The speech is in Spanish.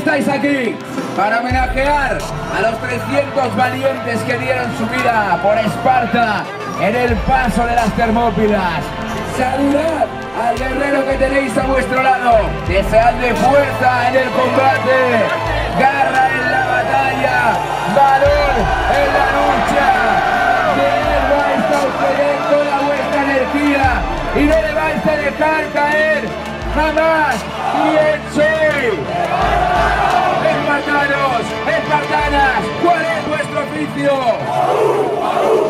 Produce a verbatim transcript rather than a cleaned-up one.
estáis aquí para homenajear a los trescientos valientes que dieron su vida por Esparta en el paso de las Termópilas. Saludad al guerrero que tenéis a vuestro lado, deseadle fuerza en el combate, garra en la batalla, valor en la lucha. De él vais a obtener toda vuestra energía y no le vais a dejar caer jamás. ¿Quién soy? Espartanos, espartanas, ¿cuál es vuestro oficio?